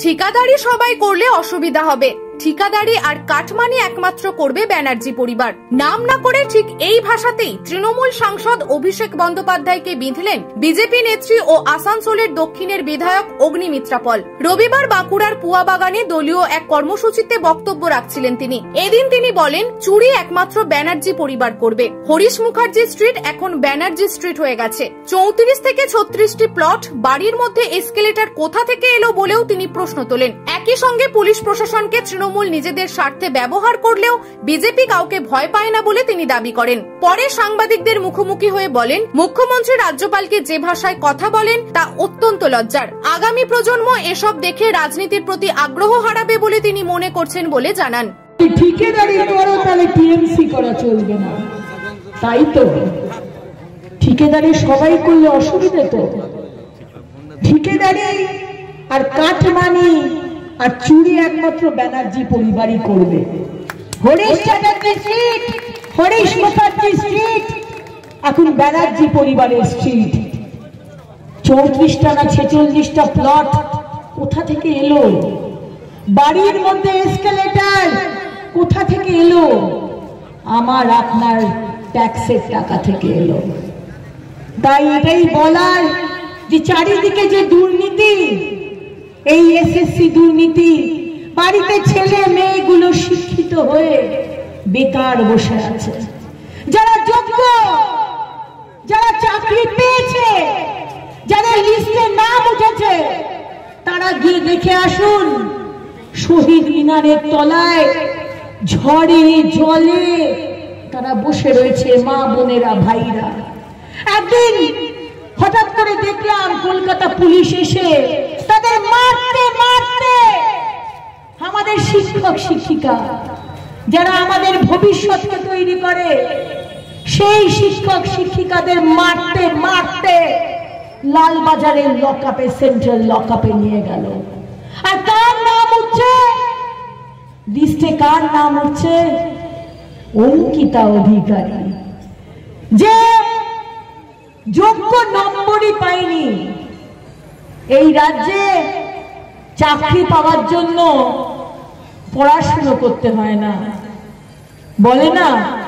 ঠিকাদারি সবাই করলে অসুবিধা হবে। ঠিকাদারি আর কাটমানি একমাত্র করবে ব্যানার্জি পরিবার। নাম না করে ঠিক এই ভাষাতেই তৃণমূল সাংসদ অভিষেক বন্দ্যোপাধ্যায়কে বিঁধলেন বিজেপি নেত্রী ও আসানসোলের দক্ষিণের বিধায়ক অগ্নিমিত্রা পল। রবিবার বাঁকুড়ার পুয়াবাগানে দলীয় এক কর্মসূচিতে বক্তব্য রাখছিলেন তিনি। এদিন তিনি বলেন, চুরি একমাত্র ব্যানার্জি পরিবার করবে। হরিশ মুখার্জি স্ট্রিট এখন ব্যানার্জি স্ট্রিট হয়ে গেছে। 34 থেকে 36টি প্লট, বাড়ির মধ্যে এসকেলেটর কোথা থেকে এলো বলেও তিনি প্রশ্ন তোলেন। একই সঙ্গে পুলিশ প্রশাসনকে তৃণমূল নিজেদের স্বার্থে ব্যবহার করলেও বিজেপি কাউকে ভয় পায় না বলে তিনি দাবি করেন। পরে সাংবাদিকদের মুখোমুখি হয়ে বলেন, মুখ্যমন্ত্রী রাজ্যপালকে যে ভাষায় কথা বলেন তা অত্যন্ত লজ্জার। আগামী প্রজন্ম এসব দেখে রাজনীতির প্রতি আগ্রহ হারাবে বলে তিনি মনে করছেন বলে জানান। ঠিকাদারি করো তাহলে টিএমসি করা চলবে না, তাই তো ঠিকাদারি সবাই করলে অসুবিধা তো। ঠিকাদারি আর কাটমানি আর চুরি একমাত্র ব্যানার্জি পরিবারই করবে। হরিশ চ্যাটার্জি স্ট্রিট, হরিশ মুখার্জি স্ট্রিট এখন ব্যানার্জি পরিবারের স্ট্রিট। 34টা না 46টা প্লট কোথা থেকে এলো? বাড়ির মধ্যে এসকেলেটর কোথা থেকে এলো? আমার আপনার ট্যাক্সের টাকা থেকে এলো। তাই এটাই বলার যে চারিদিকে যে দুর্নীতি, এই এসএসসি দুর্নীতি, বাড়িতে ছেলে মেয়েগুলো শিক্ষিত হয়ে বেকার বসে আছে। যারা যোগ্য, যারা চাকরি পেয়েছে, যাদের লিস্টে নাম উঠেছে, তারা গিয়ে দেখে আসুন শহীদ মিনারের তলায় ঝড়ে জলে তারা বসে রয়েছে, মা বোনেরা, ভাইরা। একদিন হঠাৎ করে দেখলাম কলকাতা পুলিশ এসে তাদের মারতে মারতে, আমাদের শিক্ষক শিক্ষিকা যারা আমাদের ভবিষ্যৎকে তৈরি করে, সেই শিক্ষক শিক্ষিকাদের মারতে মারতে লালবাজারের লকআপে, সেন্ট্রাল লকআপে নিয়ে গেল। আর কার নাম উঠছে লিস্টে? কার নাম উঠছে? অঙ্কিতা অধিকারী, যে যোগ্য নম্বরই পায়নি। এই রাজ্যে চাকরি পাওয়ার জন্য পড়াশোনা করতে হয় না, বলে না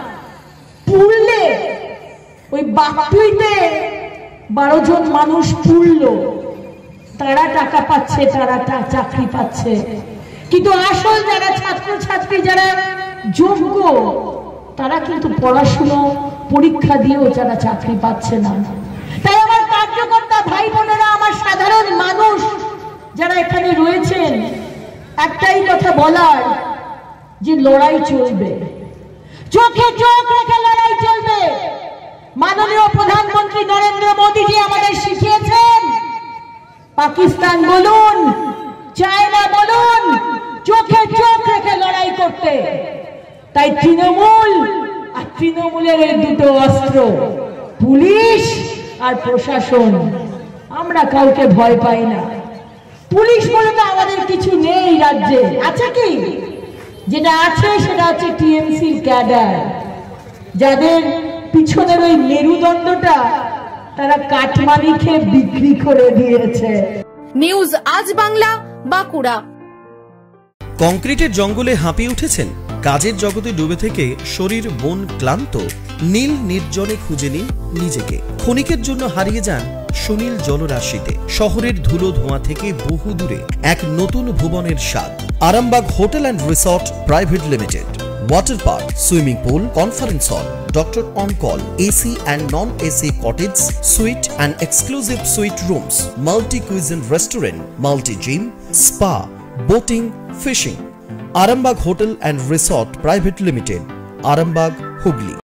পুরলে ওই বাকটুইতে 12 জন মানুষ পুরলো, তারা টাকা পাচ্ছে, তারা চাকরি পাচ্ছে। কিন্তু আসল যারা ছাত্রছাত্রী, যারা যোগ্য, তারা কিন্তু পড়াশুনো পরীক্ষা দিয়েও যারা চাকরি পাচ্ছে না। তাই আমার কার্যকর্তা ভাই বোনেরা, আমার সাধারণ মানুষ যারা এখানে রয়েছেন, একটাই কথা বলার, যে লড়াই চলবে, চোখে চোখ রেখে লড়াই চলবে। মাননীয় প্রধানমন্ত্রী নরেন্দ্র মোদীজি আমাদের শিখিয়েছেন, পাকিস্তান বলুন, চায়না বলুন, চোখে চোখ রেখে লড়াই করতে। তাই তৃণমূল আর তৃণমূলের এই দুটো অস্ত্র, পুলিশ আর প্রশাসন, আমরা কাউকে ভয় পাই না। পুলিশ বলে তো আমাদের কিছু নেই রাজ্যে, আছে কি? যেটা আছে সেটা হচ্ছে টিএমসির ক্যাডার, যাদের পিছনের ওই মেরুদণ্ডটা তারা কাটমানি খেয়ে বিক্রি করে দিয়েছে। নিউজ আজ বাংলা, বাঁকুড়া। কংক্রিটের জঙ্গলে হাঁপিয়ে উঠেছেন? কাজের জগতে ডুবে থেকে শরীর মন ক্লান্ত? নীল নির্জনে খুঁজে নিন নিজেকে। ক্ষণিকের জন্য হারিয়ে যান সুনীল জলরাশিতে। শহরের ধুলো ধোঁয়া থেকে বহু দূরে এক নতুন ভুবনের স্বাদ। Arambagh hotel and resort private limited. Water park, swimming pool, conference hall, doctor on call, AC and non-AC cottage, suite and exclusive suite rooms, multi-cuisine restaurant, multi-gym, spa, boating, fishing. Arambag Hotel and Resort Private Limited, Arambag, Hooghly.